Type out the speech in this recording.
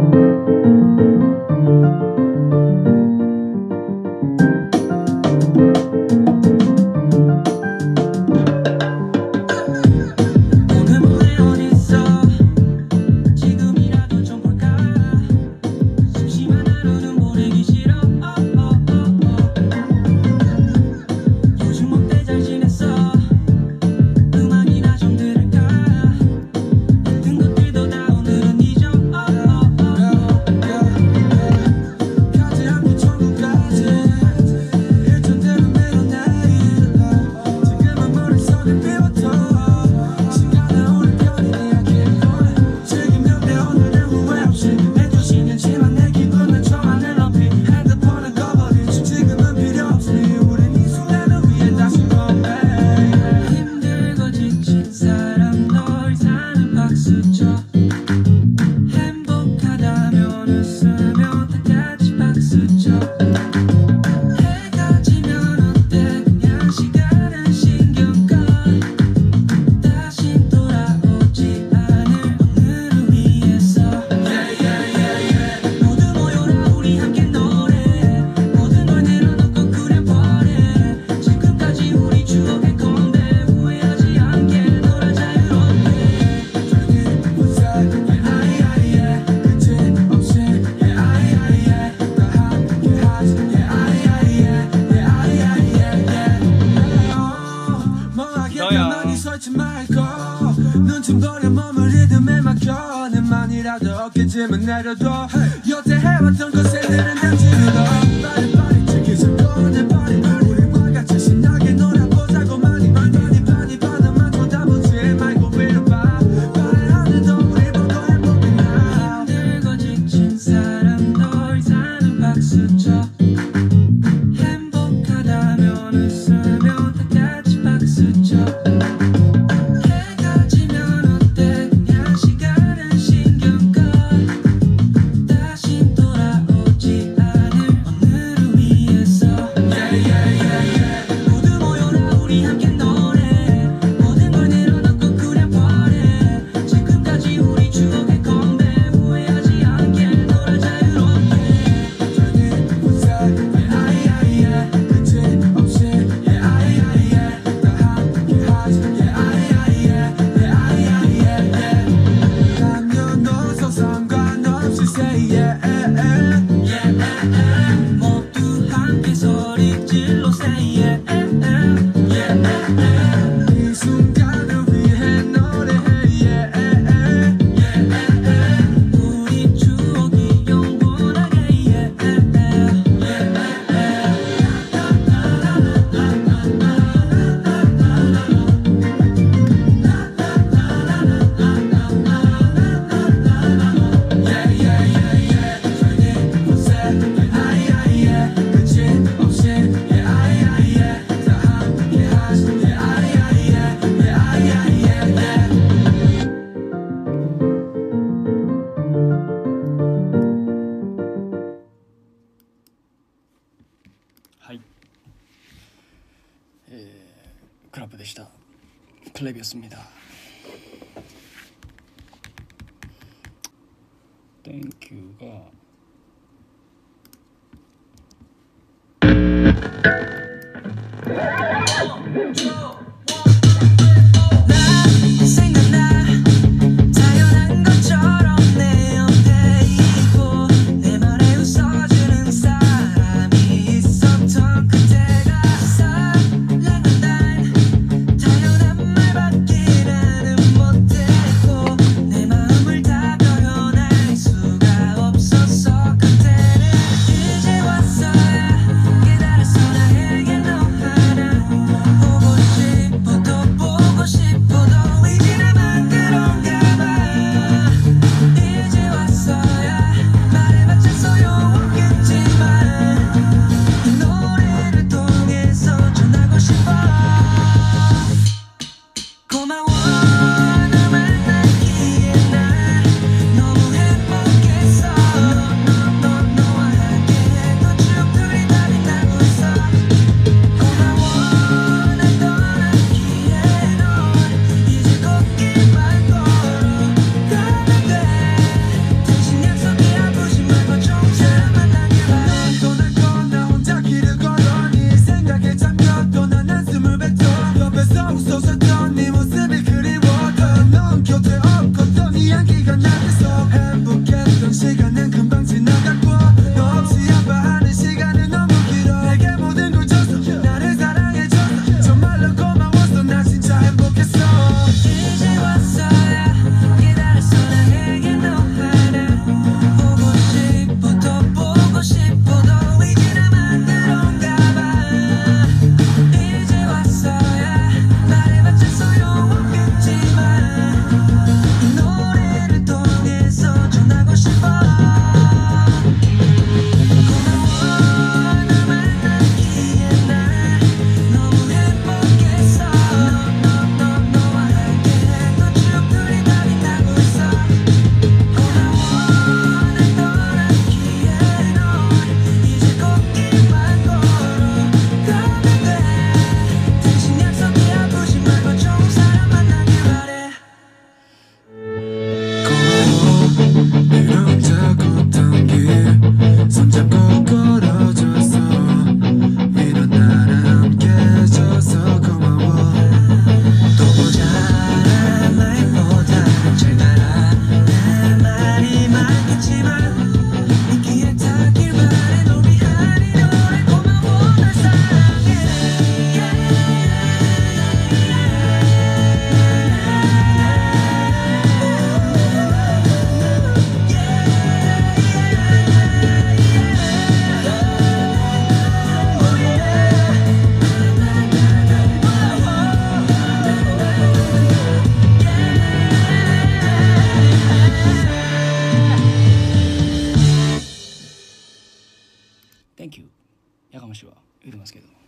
어깨쯤은 내려둬 여태 해왔던 것들은 다 지르러 빨리빨리 즐기자 꺼내 빨리빨리 우리와 같이 신나게 놀아보자고 많이 바다만 쳐다보지 말고 위로 봐 하늘도 우리 보고 행복해 나 힘들고 지친 사람 더 이상은 박수쳐 행복하다면 웃으며 다 같이 박수쳐 클럽でした。클랩이었습니다. 땡큐가 보고 싶 만나서 행복했던 시간은 금방 지나갔고 너 없이 아파하는 시간은 너무 길어 내게 모든 걸 줬어 나를 사랑해줬어 정말로 고마웠어 나 진짜 행복했어 이제 왔어야 기다렸어 나에게 너 하나 보고 싶어 더 보고 싶어 더 이제는 만들어가 봐 이제 왔어야 말해봤자 소용없겠지만 이 노래를 통해서 전하고 싶어 고마워 나 만나기에 난 너무 행복했어 너와 함께 했던 추억들이 답이 나고 있어 고마워 날 떠나기에 넌 이제 걷기만 걸어 가면 돼 대신 약속해 아프지 말고 좋은 사람 만나길 바래 고마워 이런 작업던 길 손잡고 걸어줘서 이런 나랑 함께 해줘서 고마워 또 보자란 말보다 잘 알아 내 말이 많겠지만 있기에 닿길 바래 널 위한 이 노래 고마워 날 사랑해 땡큐. やかましいわ言うてますけど